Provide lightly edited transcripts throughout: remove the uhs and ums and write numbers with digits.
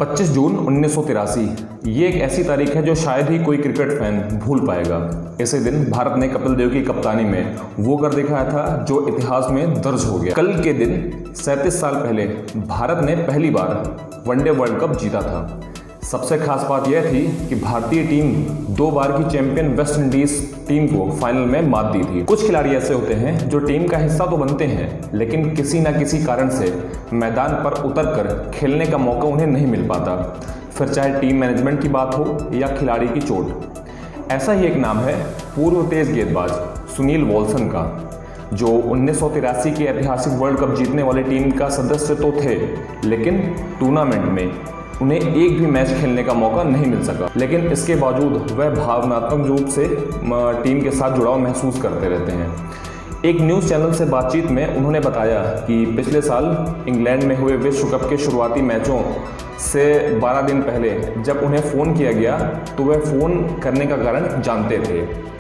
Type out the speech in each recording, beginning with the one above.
25 जून 1983 ये एक ऐसी तारीख है जो शायद ही कोई क्रिकेट फैन भूल पाएगा। इसी दिन भारत ने कपिल देव की कप्तानी में वो कर दिखाया था जो इतिहास में दर्ज हो गया। कल के दिन 37 साल पहले भारत ने पहली बार वनडे वर्ल्ड कप जीता था। सबसे खास बात यह थी कि भारतीय टीम 2 बार की चैंपियन वेस्ट इंडीज टीम को फाइनल में मात दी थी। कुछ खिलाड़ी ऐसे होते हैं जो टीम का हिस्सा तो बनते हैं, लेकिन किसी न किसी कारण से मैदान पर उतरकर खेलने का मौका उन्हें नहीं मिल पाता, फिर चाहे टीम मैनेजमेंट की बात हो या खिलाड़ी की चोट। ऐसा ही एक नाम है पूर्व तेज गेंदबाज सुनील वॉल्सन का, जो 1983 के ऐतिहासिक वर्ल्ड कप जीतने वाली टीम का सदस्य तो थे, लेकिन टूर्नामेंट में उन्हें एक भी मैच खेलने का मौका नहीं मिल सका। लेकिन इसके बावजूद वह भावनात्मक रूप से टीम के साथ जुड़ाव महसूस करते रहते हैं। एक न्यूज़ चैनल से बातचीत में उन्होंने बताया कि पिछले साल इंग्लैंड में हुए विश्व कप के शुरुआती मैचों से 12 दिन पहले जब उन्हें फ़ोन किया गया तो वह फ़ोन करने का कारण जानते थे।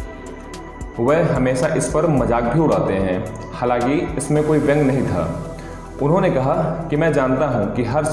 वह हमेशा इस पर मजाक भी उड़ाते हैं, हालांकि इसमें कोई व्यंग नहीं था। उन्होंने कहा कि मैं जानता हूं कि हर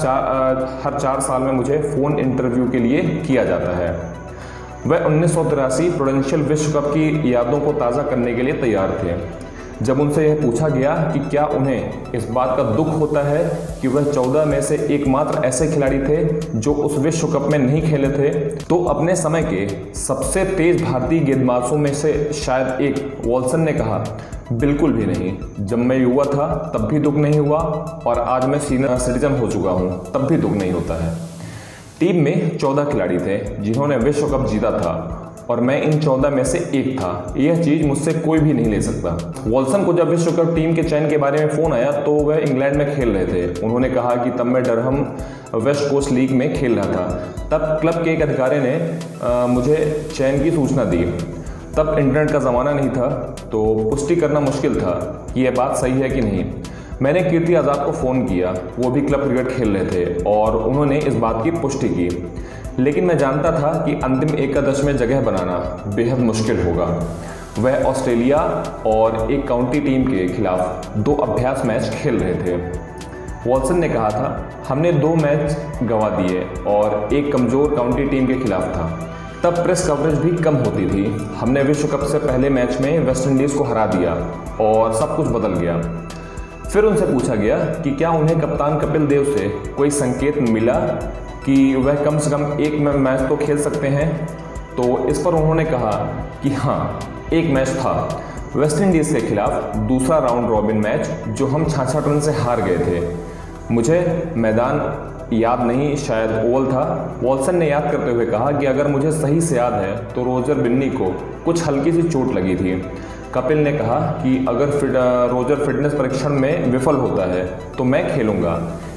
4 साल में मुझे फ़ोन इंटरव्यू के लिए किया जाता है। वह 1983 प्रूडेंशियल विश्व कप की यादों को ताज़ा करने के लिए तैयार थे। जब उनसे यह पूछा गया कि क्या उन्हें इस बात का दुख होता है कि वह 14 में से एकमात्र ऐसे खिलाड़ी थे जो उस विश्व कप में नहीं खेले थे, तो अपने समय के सबसे तेज भारतीय गेंदबाजों में से शायद एक वॉल्सन ने कहा, बिल्कुल भी नहीं। जब मैं युवा था तब भी दुख नहीं हुआ और आज मैं सीनियर सिटीजन हो चुका हूं तब भी दुख नहीं होता है। टीम में 14 खिलाड़ी थे जिन्होंने विश्व कप जीता था और मैं इन 14 में से एक था। यह चीज़ मुझसे कोई भी नहीं ले सकता। वॉल्सन को जब विश्व कप टीम के चयन के बारे में फ़ोन आया तो वह इंग्लैंड में खेल रहे थे। उन्होंने कहा कि तब मैं डरहम वेस्ट कोस्ट लीग में खेल रहा था। तब क्लब के एक अधिकारी ने मुझे चयन की सूचना दी। तब इंटरनेट का ज़माना नहीं था तो पुष्टि करना मुश्किल था कि यह बात सही है कि नहीं। मैंने कीर्ति आज़ाद को फ़ोन किया, वो भी क्लब क्रिकेट खेल रहे थे और उन्होंने इस बात की पुष्टि की। लेकिन मैं जानता था कि अंतिम एकादश में जगह बनाना बेहद मुश्किल होगा। वह ऑस्ट्रेलिया और एक काउंटी टीम के खिलाफ 2 अभ्यास मैच खेल रहे थे। वॉल्सन ने कहा था, हमने 2 मैच गंवा दिए और एक कमज़ोर काउंटी टीम के खिलाफ था। तब प्रेस कवरेज भी कम होती थी। हमने विश्व कप से पहले मैच में वेस्ट इंडीज़ को हरा दिया और सब कुछ बदल गया। फिर उनसे पूछा गया कि क्या उन्हें कप्तान कपिल देव से कोई संकेत मिला कि वह कम से कम एक मैच तो खेल सकते हैं, तो इस पर उन्होंने कहा कि हाँ, एक मैच था वेस्ट इंडीज़ के खिलाफ, दूसरा राउंड रॉबिन मैच जो हम 66 रन से हार गए थे। मुझे मैदान याद नहीं, शायद ओवल था। वॉल्सन ने याद करते हुए कहा कि अगर मुझे सही से याद है तो रोजर बिन्नी को कुछ हल्की सी चोट लगी थी। कपिल ने कहा कि अगर रोजर फिटनेस परीक्षण में विफल होता है तो मैं खेलूँगा।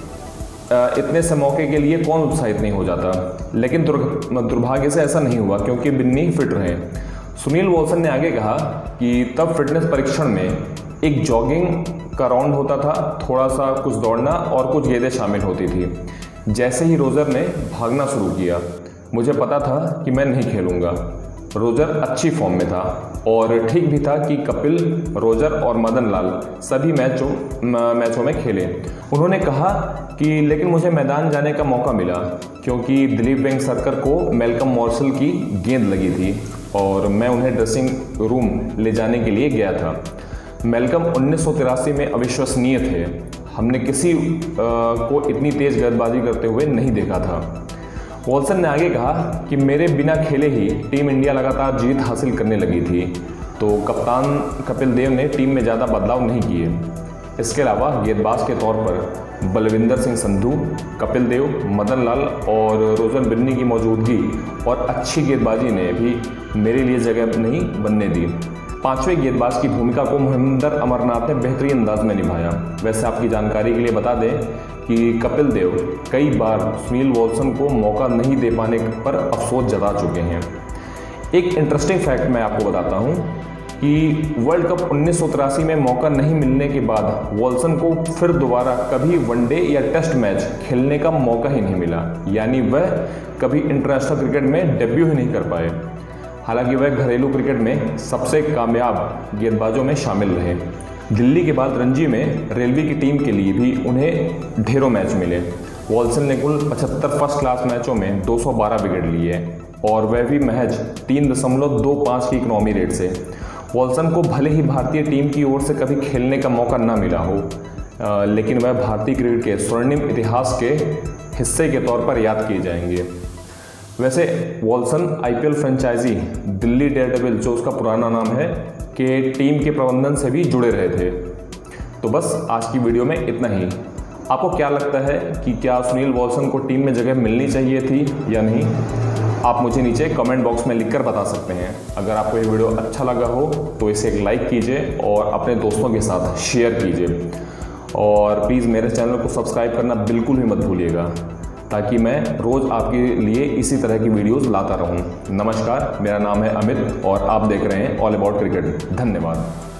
इतने से मौके के लिए कौन उत्साहित नहीं हो जाता, लेकिन दुर्भाग्य से ऐसा नहीं हुआ क्योंकि बिन्नी फिट रहे। सुनील वॉल्सन ने आगे कहा कि तब फिटनेस परीक्षण में एक जॉगिंग का राउंड होता था, थोड़ा सा कुछ दौड़ना और कुछ गेंदें शामिल होती थी। जैसे ही रोजर ने भागना शुरू किया मुझे पता था कि मैं नहीं खेलूँगा। रोजर अच्छी फॉर्म में था और ठीक भी था कि कपिल, रोजर और मदन लाल सभी मैचों में खेले। उन्होंने कहा कि लेकिन मुझे मैदान जाने का मौका मिला क्योंकि दिलीप वेंगसरकर को मैल्कम मॉर्सल की गेंद लगी थी और मैं उन्हें ड्रेसिंग रूम ले जाने के लिए गया था। मैल्कम 1983 में अविश्वसनीय थे। हमने किसी को इतनी तेज गेंदबाजी करते हुए नहीं देखा था। वॉल्सन ने आगे कहा कि मेरे बिना खेले ही टीम इंडिया लगातार जीत हासिल करने लगी थी, तो कप्तान कपिल देव ने टीम में ज़्यादा बदलाव नहीं किए। इसके अलावा गेंदबाज के तौर पर बलविंदर सिंह संधू, कपिल देव, मदन लाल और रोजर बिन्नी की मौजूदगी और अच्छी गेंदबाजी ने भी मेरे लिए जगह नहीं बनने दी। 5वें गेंदबाज की भूमिका को मोहिंदर अमरनाथ ने बेहतरीन अंदाज में निभाया। वैसे आपकी जानकारी के लिए बता दें कि कपिल देव कई बार सुनील वॉल्सन को मौका नहीं दे पाने पर अफसोस जता चुके हैं। एक इंटरेस्टिंग फैक्ट मैं आपको बताता हूं कि वर्ल्ड कप 1983 में मौका नहीं मिलने के बाद वॉल्सन को फिर दोबारा कभी वनडे या टेस्ट मैच खेलने का मौका ही नहीं मिला, यानी वह कभी इंटरनेशनल क्रिकेट में डेब्यू ही नहीं कर पाए। हालांकि वह घरेलू क्रिकेट में सबसे कामयाब गेंदबाजों में शामिल रहे। दिल्ली के बाद रणजी में रेलवे की टीम के लिए भी उन्हें ढेरों मैच मिले। वॉल्सन ने कुल 75 फर्स्ट क्लास मैचों में 212 विकेट लिए और वह भी महज 3.25 की इकनॉमी रेट से। वॉल्सन को भले ही भारतीय टीम की ओर से कभी खेलने का मौका न मिला हो, लेकिन वह भारतीय क्रिकेट के स्वर्णिम इतिहास के हिस्से के तौर पर याद किए जाएंगे। वैसे वॉल्सन आईपीएल फ्रेंचाइजी दिल्ली डेयरडेविल, जो उसका पुराना नाम है, के टीम के प्रबंधन से भी जुड़े रहे थे। तो बस आज की वीडियो में इतना ही। आपको क्या लगता है कि क्या सुनील वॉल्सन को टीम में जगह मिलनी चाहिए थी या नहीं? आप मुझे नीचे कमेंट बॉक्स में लिखकर बता सकते हैं। अगर आपको ये वीडियो अच्छा लगा हो तो इसे एक लाइक कीजिए और अपने दोस्तों के साथ शेयर कीजिए। और प्लीज़ मेरे चैनल को सब्सक्राइब करना बिल्कुल भी मत भूलिएगा, ताकि मैं रोज़ आपके लिए इसी तरह की वीडियोज़ लाता रहूँ। नमस्कार, मेरा नाम है अमित और आप देख रहे हैं ऑल अबाउट क्रिकेट। धन्यवाद।